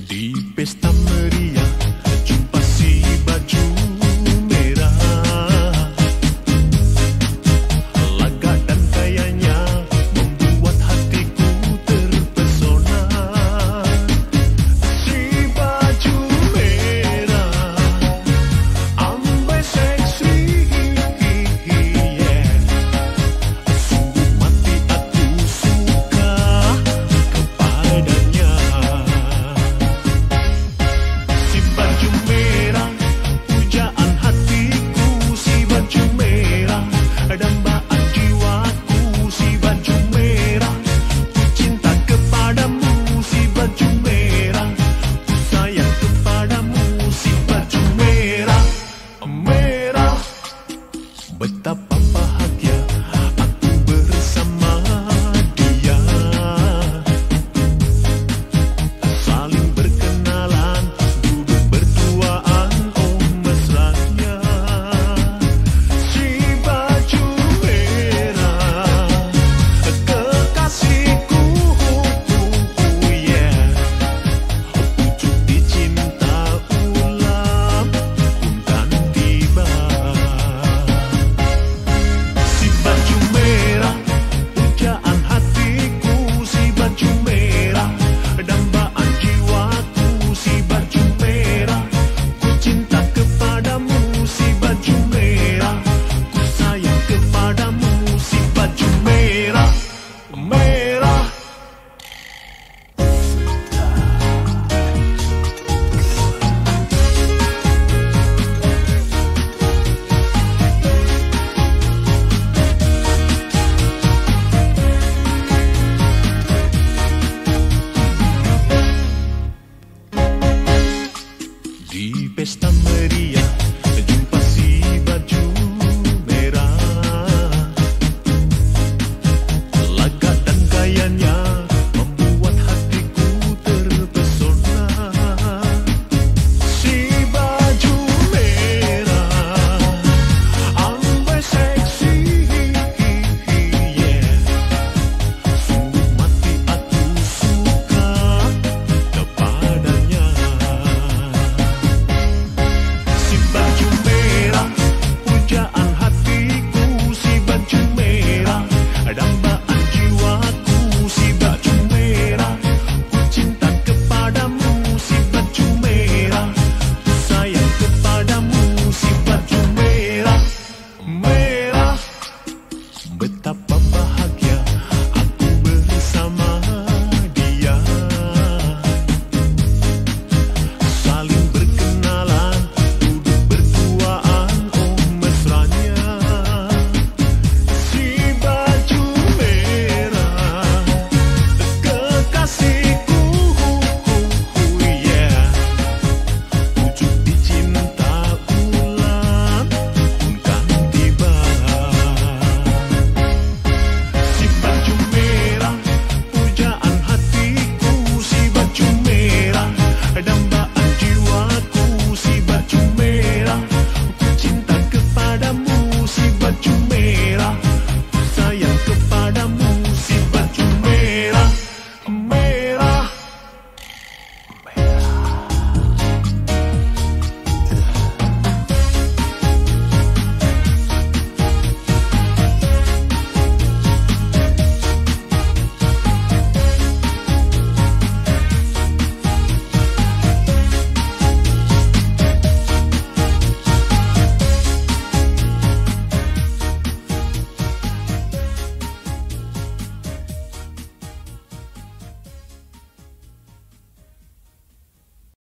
Di pesta meriah jumpa si baju merah. Laga dan gayanya membuat hatiku terpesona. Si baju merah ambai seksi, yeah. Sungguh mati aku suka kepadanya. Si baju merah, pujaan hatiku, si baju merah, dambaan jiwaku, si baju merah, ku cinta kepadamu, si baju merah, ku sayang kepadamu, si baju merah, merah. Betapa bahagia aku bersama dia. Saling berkenalan, duduk berduaan, oh mesranya. Si baju merah, kekasihku, yeah. Pucuk dicinta ulang pun kan tiba. Si baju merah, pujaan hatiku, si baju merah, dambaan jiwaku, si baju merah, ku cinta kepadamu, si baju merah, ku sayang kepadamu, si baju merah, merah. Di pesta